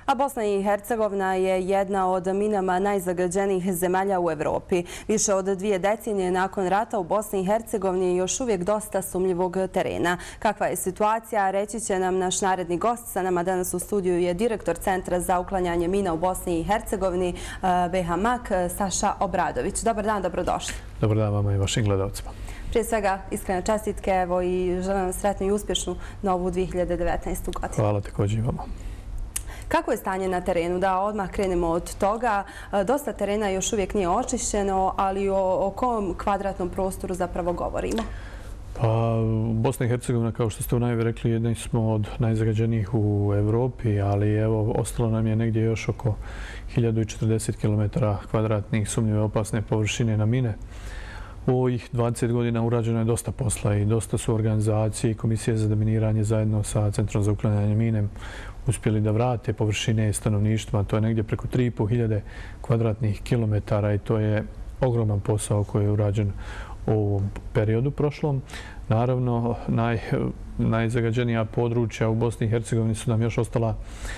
A Bosna i Hercegovina je jedna od minama najzagađenijih zemalja u Evropi. Više od 2 decenije nakon rata u Bosni i Hercegovini je još uvijek dosta sumnjivog terena. Kakva je situacija, reći će nam naš naredni gost. Sa nama danas u studiju je direktor Centra za uklanjanje mina u Bosni i Hercegovini BH-MAK, Saša Obradović. Dobar dan, dobrodošli. Dobar dan vama i vašim gledalcima. Prije svega, iskrene čestitke, evo i želim vam sretnu i uspješnu novu 2019. godinu. Hvala također i vama. Kako je stanje na terenu? Da odmah krenemo od toga. Dosta terena još uvijek nije očišćeno, ali o kom kvadratnom prostoru zapravo govorimo? Pa, Bosna i Hercegovina, kao što ste u najavi rekli, jedni smo od najzagađenijih u Evropi, ali evo, ostalo nam je negdje još oko 1040 km kvadratnih sumnjive opasne površine na mine. U ovih 20 godina urađeno je dosta posla i dosta su organizacije i komisije za deminiranje zajedno sa Centrom za uklanjanje mine uspjeli da vrate površine stanovništva. To je negdje preko 3.500 kvadratnih kilometara i to je ogroman posao koji je urađen u ovom periodu prošlom. Naravno, najzagađenija područja u Bosni i Hercegovini su nam još ostala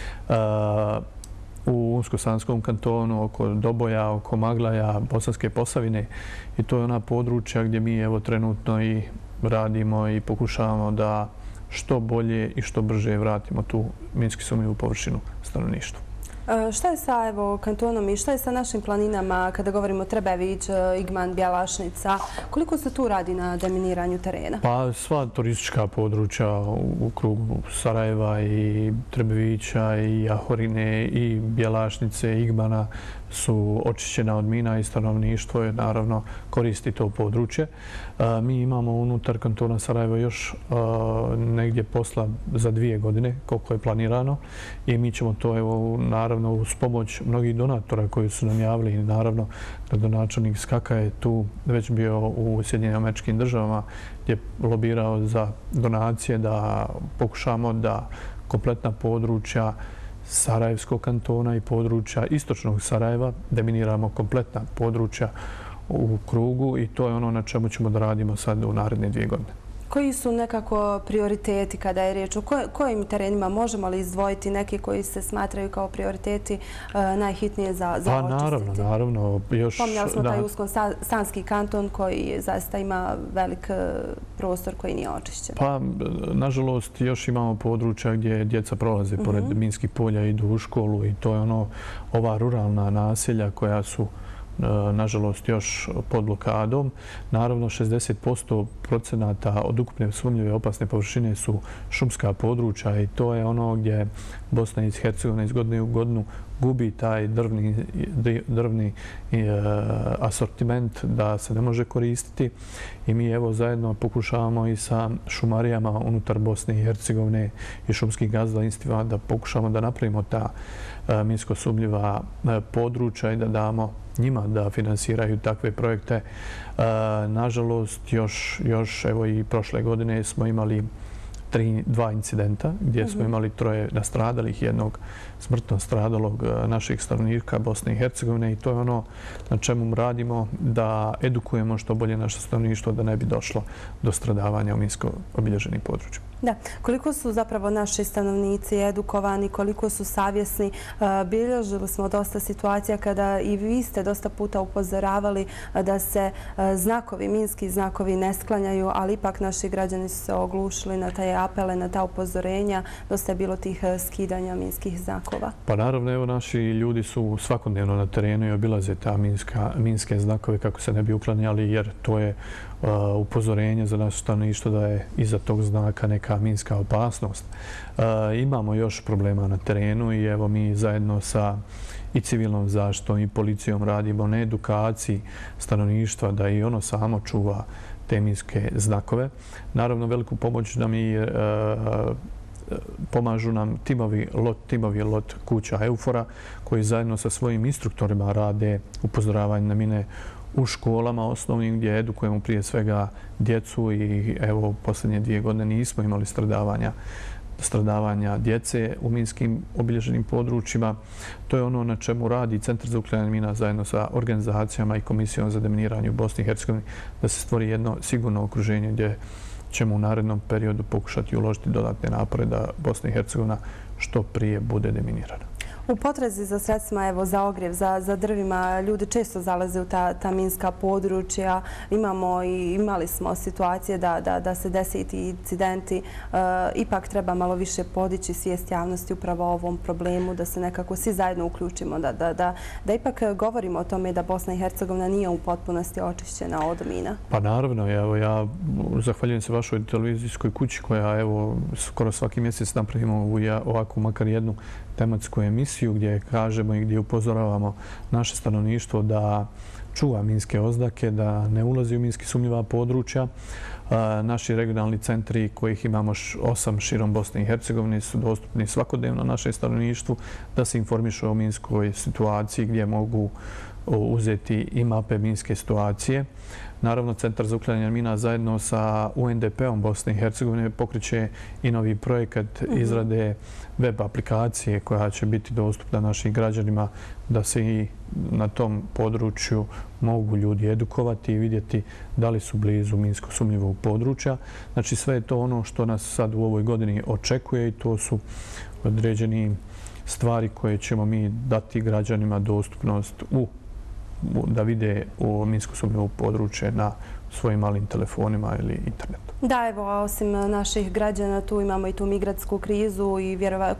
u Unsko-Sanskom kantonu, oko Doboja, oko Maglaja, Bosanske Posavine. I to je ona područja gdje mi evo trenutno i radimo i pokušavamo da što bolje i što brže vratimo tu minski sumnjivu površinu stanovništva. Šta je sa kantonom i šta je sa našim planinama kada govorimo Trebević, Igman, Bjelašnica? Koliko se tu radi na deminiranju terena? Pa sva turistička područja u krugu Sarajeva i Trebevića i Jahorine i Bjelašnice i Igmana su očišćena od mina i stanovništvo je naravno koristi to područje. Mi imamo unutar kantona Sarajeva još negdje posla za 2 godine koliko je planirano i mi ćemo to evo naravno uz pomoć mnogih donatora koji su nam javili i naravno gradonačelnik Skaka je tu već bio u Sjedinjenim Američkim Državama gdje je lobirao za donacije da pokušamo da kompletna područja Sarajevskog kantona i područja istočnog Sarajeva deminiramo kompletna područja u krugu i to je ono na čemu ćemo da radimo sad u naredne 2 godine. Koji su nekako prioriteti kada je riječ o kojim terenima? Možemo li izdvojiti neki koji se smatraju kao prioriteti najhitnije za očistiti? Naravno. Pomnjali smo taj Usko-Sanski kanton koji zaista ima velik prostor koji nije očišćen. Pa, nažalost, još imamo područja gdje djeca prolaze pored minskih polja i idu u školu i to je ova ruralna naselja koja su nažalost još pod blokadom. Naravno, 60% od ukupne sumnjive opasne površine su šumska područja i to je ono gdje Bosna i Hercegovina iz godine u godinu gubi taj drvni asortiment da se ne može koristiti i mi evo zajedno pokušavamo i sa šumarijama unutar Bosne i Hercegovine i šumskih gazdinstvima da pokušamo da napravimo ta minsko sumnjiva područja i da damo njima da finansiraju takve projekte. Nažalost, još evo i prošle godine smo imali 2 incidenta gdje smo imali 3 nastradalih, 1 smrtno stradalog naših stanovnika Bosne i Hercegovine i to je ono na čemu radimo da edukujemo što bolje naše stanovništvo da ne bi došlo do stradavanja u minsko obilježenim područjima. Da. Koliko su zapravo naši stanovnici edukovani, koliko su savjesni? Bilježili smo dosta situacija kada i vi ste dosta puta upozoravali da se minski znakovi ne sklanjaju, ali ipak naši građani su se oglušili na taj apele, na ta upozorenja. Dosta je bilo tih skidanja minskih znakova. Pa naravno, evo naši ljudi su svakodnevno na terenu i obilaze ta minske znakove kako se ne bi uklanjali jer to je upozorenje za naše stanovništvo da je iza tog znaka neka minska opasnost. Imamo još problema na terenu i evo mi zajedno sa i civilnom zaštitom i policijom radimo na edukaciji stanovništva da i ono samo čuva te minske znakove. Naravno, veliku pomoć nam i pomažu nam timovi lot kuća Eufora koji zajedno sa svojim instruktorima rade upozoravanje na mine u školama osnovnim gdje edukujemo prije svega djecu i evo posljednje 2 godine nismo imali stradavanja djece u minskim obilježenim područjima. To je ono na čemu radi Centar za uklanjanje mina zajedno sa organizacijama i Komisijom za deminiranje u Bosni i Hercegovini da se stvori jedno sigurno okruženje gdje ćemo u narednom periodu pokušati uložiti dodatne napore da Bosna i Hercegovina što prije bude deminirana. U potrazi za sredstvima, evo, za ogrjev, za drvima, ljudi često zalaze u ta minska područja. Imali smo situacije da se desi ti incidenti. Ipak treba malo više podići svijest javnosti upravo o ovom problemu, da se nekako svi zajedno uključimo, da ipak govorimo o tome da Bosna i Hercegovina nije u potpunosti očišćena od mina. Pa naravno, evo, ja zahvaljujem se vašoj televizijskoj kući koja, evo, skoro svaki mjesec napravimo ovakvu makar jednu tematsku emisiju gdje kažemo i gdje upozoravamo naše stanovništvo da čuva minske oznake, da ne ulazi u minski sumnjiva područja. Naši regionalni centri, kojih imamo 8 širom Bosne i Hercegovine, su dostupni svakodnevno našem stanovništvu da se informišu o minskoj situaciji gdje mogu uzeti i mape minske situacije. Naravno, Centar za uklanjanje mina zajedno sa UNDP-om Bosne i Hercegovine pokreće i novi projekat izrade web aplikacije koja će biti dostupna našim građanima da se i na tom području mogu ljudi edukovati i vidjeti da li su blizu minsko sumnjivog područja. Znači, sve je to ono što nas sad u ovoj godini očekuje i to su određeni stvari koje ćemo mi dati građanima dostupnost da vide u minsko sumnjivo područje na svojim malim telefonima ili internetu. Da, evo, osim naših građana, tu imamo i tu migratsku krizu i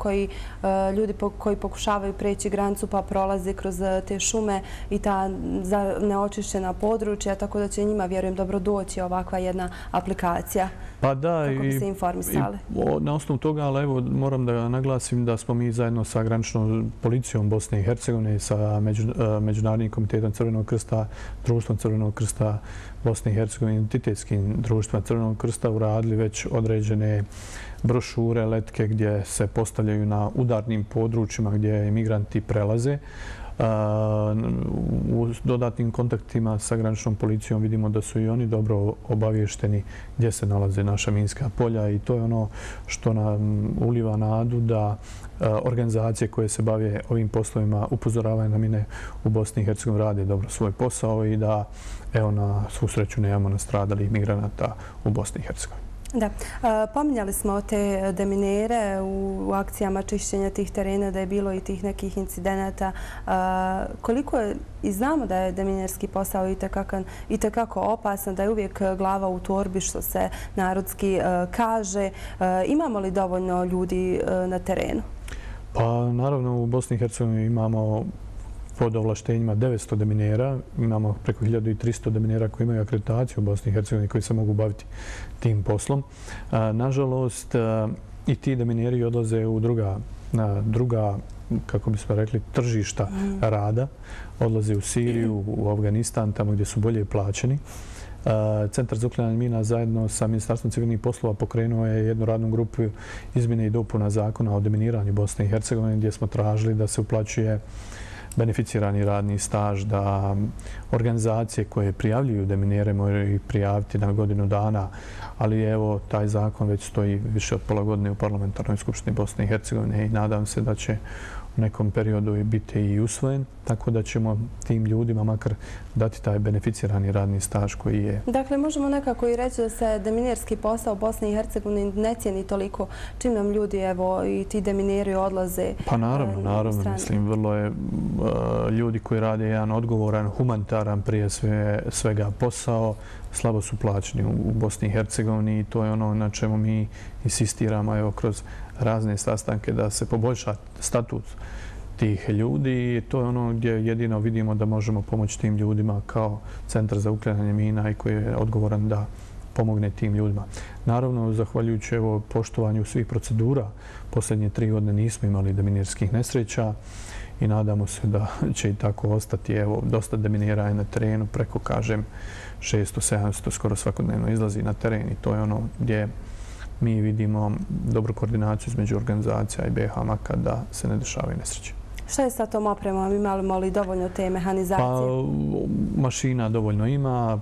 ljudi koji pokušavaju preći granicu pa prolaze kroz te šume i ta neočišćena područja, tako da će njima, vjerujem, dobro doći ovakva jedna aplikacija. Pa da, kako bi se informisali. Na osnovu toga, ali evo, moram da naglasim da smo mi zajedno sa graničnom policijom Bosne i Hercegovine, sa Međunarodnim komitetom Crvenog krsta, Društvom Crvenog krsta Bosne i Hercegovine, entitetskim društvima Crvenog krsta uradili već određene brošure, letke gdje se postavljaju na udarnim područjima gdje imigranti prelaze. U dodatnim kontaktima sa graničnom policijom vidimo da su i oni dobro obavješteni gdje se nalaze naša minska polja i to je ono što nam uliva nadu da organizacije koje se bave ovim poslovima upozoravaju na mine u Bosni i Hercegovini rade dobro svoj posao i da, evo, na svu sreću nemamo nastradalih migranata u Bosni i Hercegovini. Da. Pominjali smo te deminere u akcijama čišćenja tih terena, da je bilo i tih nekih incidenata. Koliko je, i znamo da je deminerski posao itekako opasan, da je uvijek glava u torbi, što se narodski kaže. Imamo li dovoljno ljudi na terenu? Pa naravno u Bosni i Hercegovini imamo pod ovlaštenjima 900 deminera. Imamo preko 1300 deminera koji imaju akreditaciju u Bosni i Hercegovini koji se mogu baviti tim poslom. Nažalost, i ti demineri odlaze u druga, kako bismo rekli, tržišta rada. Odlaze u Siriju, u Afganistan, tamo gdje su bolje plaćeni. Centar za uklanjanje mina zajedno sa Ministarstvom civilnih poslova pokrenuo je jednu radnu grupu izmjene i dopuna zakona o deminiranju Bosne i Hercegovine gdje smo tražili da se uplaćuje beneficirani radni staž, da organizacije koje prijavljuju deminere moraju ih prijaviti na godinu dana, ali evo, taj zakon već stoji više od pola godine u Parlamentarnoj skupštini Bosne i Hercegovine i nadam se da će u nekom periodu biti i usvojen, tako da ćemo tim ljudima makar dati taj beneficirani radni staž koji je. Dakle, možemo nekako i reći da se deminerski posao u Bosni i Hercegovini ne cijeni toliko čim nam ljudi, evo, i ti demineri odlaze. Pa naravno, mislim, vrlo je ljudi koji rade jedan odgovoran, humanitaran prije svega posao, slabo su plaćeni u Bosni i Hercegovini i to je ono na čemu mi insistiramo, evo, kroz razne sastanke da se poboljša statut tih ljudi i to je ono gdje jedino vidimo da možemo pomoći tim ljudima kao Centar za uklanjanje mina i koji je odgovoran da pomogne tim ljudima. Naravno, zahvaljujući evo poštovanju svih procedura, posljednje 3 godine nismo imali deminirskih nesreća i nadamo se da će i tako ostati. Evo, dosta deminera je na terenu, preko, kažem, 600-700 skoro svakodnevno izlazi na teren i to je ono gdje mi vidimo dobru koordinaciju između organizacija i BiH Maka da se ne dešavaju nesreće. Šta je sa tom opremom? Imamo li dovoljno te mehanizacije? Pa, mašina dovoljno ima,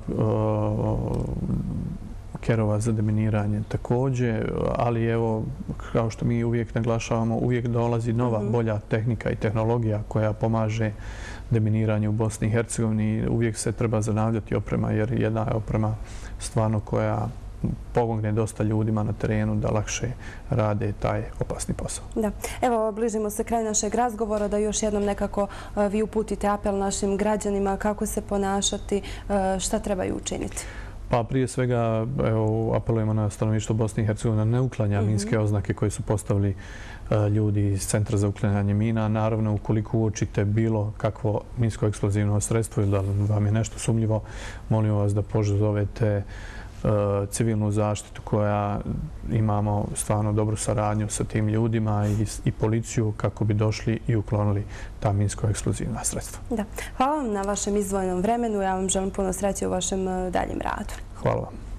kerova za deminiranje također, ali evo, kao što mi uvijek naglašavamo, uvijek dolazi nova, bolja tehnika i tehnologija koja pomaže deminiranju u Bosni i Hercegovini. Uvijek se treba zanavljati oprema jer jedna je oprema stvarno koja pomogne dosta ljudima na terenu da lakše rade taj opasni posao. Da. Evo, bližimo se kraju našeg razgovora, da još jednom nekako vi uputite apel našim građanima kako se ponašati, šta trebaju učiniti. Pa prije svega apelujemo na stanovništvo Bosne i Hercegovine da ne uklanja minske oznake koje su postavili ljudi iz Centra za uklanjanje mina. Naravno, ukoliko uočite bilo kakvo minsko-eksplozivno sredstvo ili da vam je nešto sumnjivo, molimo vas da pozovete civilnu zaštitu koja imamo stvarno dobru saradnju sa tim ljudima i policiju kako bi došli i uklonili ta minsko-eksplozivna sredstva. Da. Hvala vam na vašem izdvojenom vremenu. Ja vam želim puno sreće u vašem daljem radu. Hvala vam.